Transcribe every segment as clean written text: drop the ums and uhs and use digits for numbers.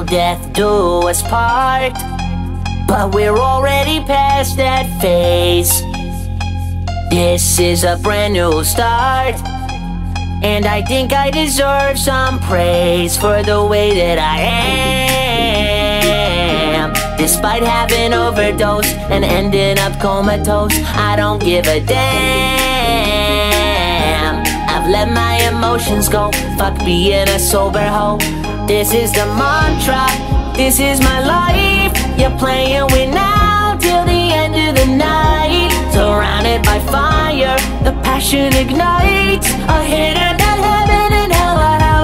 till death do us part. But we're already past that phase. This is a brand new start, and I think I deserve some praise for the way that I am. Despite having overdosed and ending up comatose, I don't give a damn. I've let my emotions go, fuck being a sober hoe. This is the mantra, this is my life. You're playing with now till the end of the night. Surrounded by fire, the passion ignites. A hidden heaven and hell,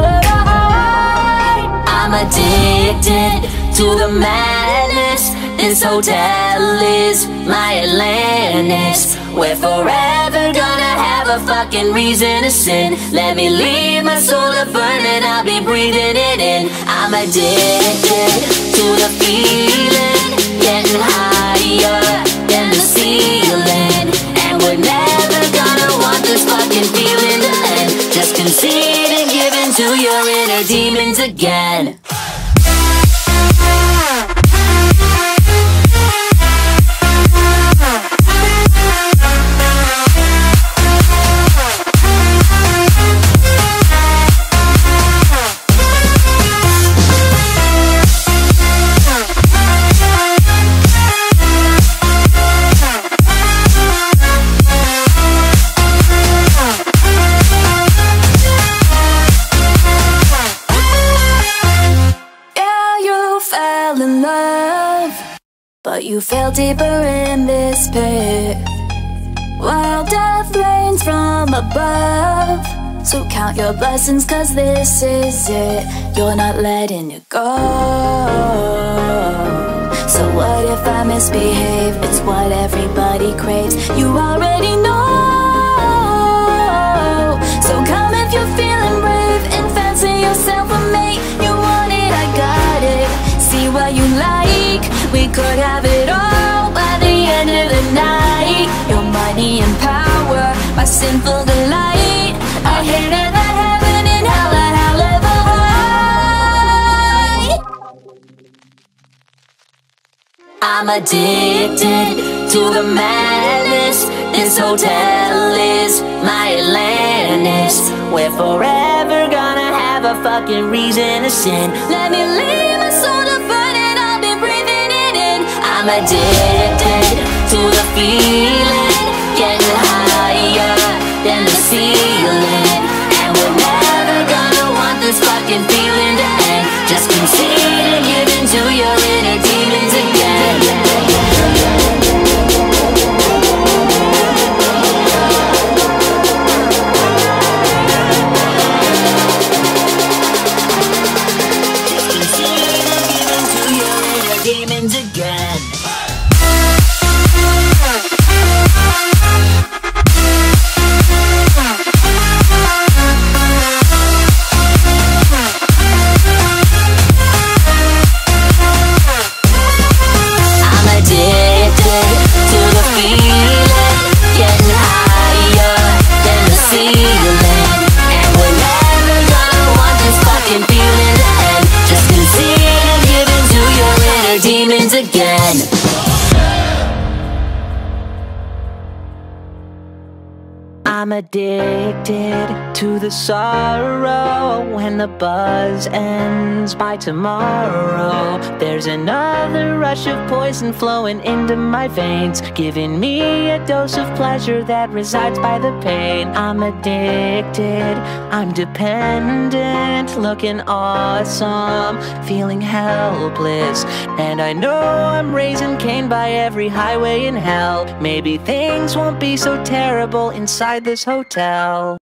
I'm addicted to the madness. This hotel is my Atlantis. We're forever gonna have a fucking reason to sin. Let me leave my soul to burn and I'll be breathing it in. I'm addicted to the feeling, getting higher than the ceiling. And we're never gonna want this fucking feeling to end. Just concede and give in to your inner demons again. But you fell deeper in this pit, while death rains from above. So count your blessings, cause this is it. You're not letting it go. So what if I misbehave? It's what everybody craves. You already know. So come if you're feeling brave and fancy yourself a mate. You want it, I got it. See what you like. We could have it all by the end of the night. Your money and power, my sinful delight. I hate it, that heaven and hell, that hell ever high. I'm addicted to the madness. This hotel is my Atlantis. We're forever gonna have a fucking reason to sin. Let me leave my soul to burn and I'll be breathing it in. I'm addicted to the feeling, getting higher than the ceiling. And we're never gonna want this fucking feeling to end. Just concede and give in to your inner demons again. Demons again. I'm addicted to the feeling, getting higher than the ceiling. And we're never gonna want this fucking feeling to end. Just concede and give in to your inner demons again. I'm addicted to the sorrow. When the buzz ends by tomorrow, there's another rush of poison flowing into my veins, giving me a dose of pleasure that resides by the pain. I'm addicted, I'm dependent, looking awesome, feeling helpless. And I know I'm raising Cain by every highway in hell. Maybe things won't be so terrible inside this hotel.